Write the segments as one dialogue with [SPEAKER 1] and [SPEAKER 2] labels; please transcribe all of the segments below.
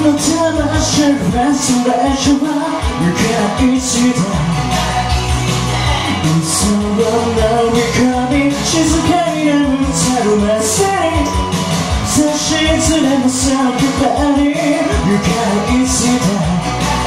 [SPEAKER 1] 魂はそれ以上は愉快した嘘の中に静かに眠ってるまさに差しずれもその場に愉快した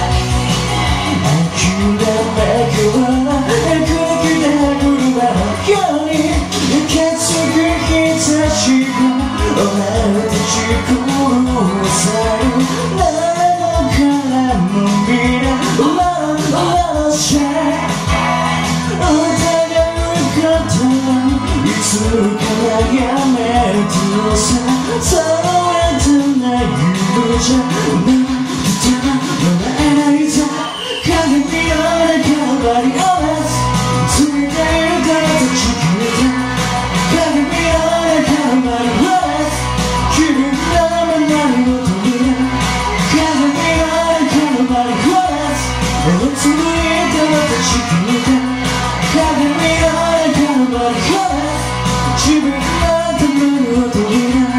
[SPEAKER 1] 諦めきは空気で車のように受け継ぐ日差しが俺たち殺される何もからもみんな Love Share 疑うことはいつからやめるとさそうやってない夢じゃなくても笑えないさ鏡の中バリオレスついているからと地球で鏡の中バリオレス君のままに求める鏡の中バリオレス目をつぶいてまた地球で鏡の中バリオレス自分の頭に求める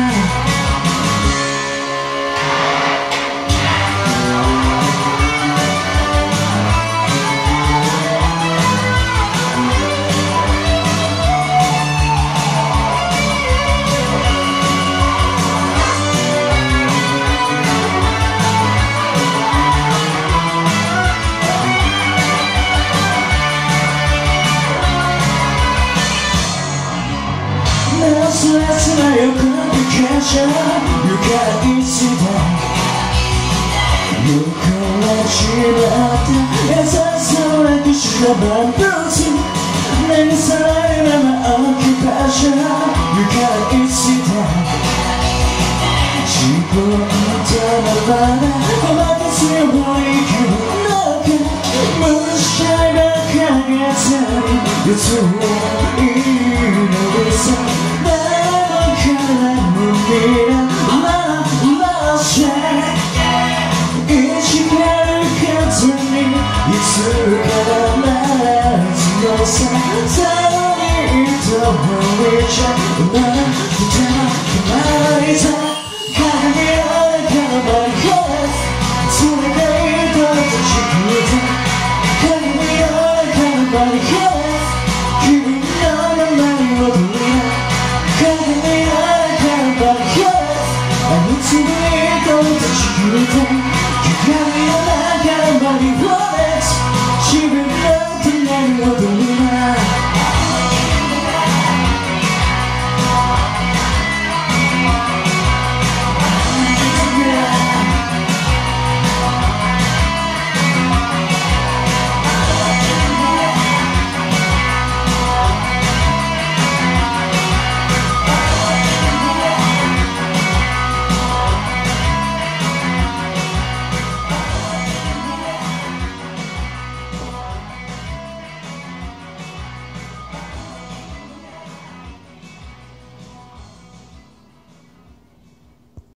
[SPEAKER 1] 切な予感で感謝愉快した横らちまった優しさをなくしたバンブーツ目にさらいままオキュパーション愉快した自分とままおまけすよもう生きるのか無視ばかげたに四つはいいのでさいつからまずのささにと思いちゃうなくても決まりた鏡の中のバリコレスそれがいいと地球で鏡の中のバリコレス君のままに戻りな鏡の中のバリコレス